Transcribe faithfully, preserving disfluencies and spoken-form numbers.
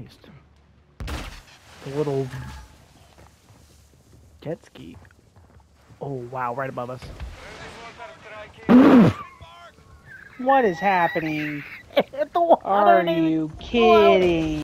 Christ. The little jet ski. Oh, wow, right above us. What is happening? Hit the water, Are dude. you Blow out. kidding?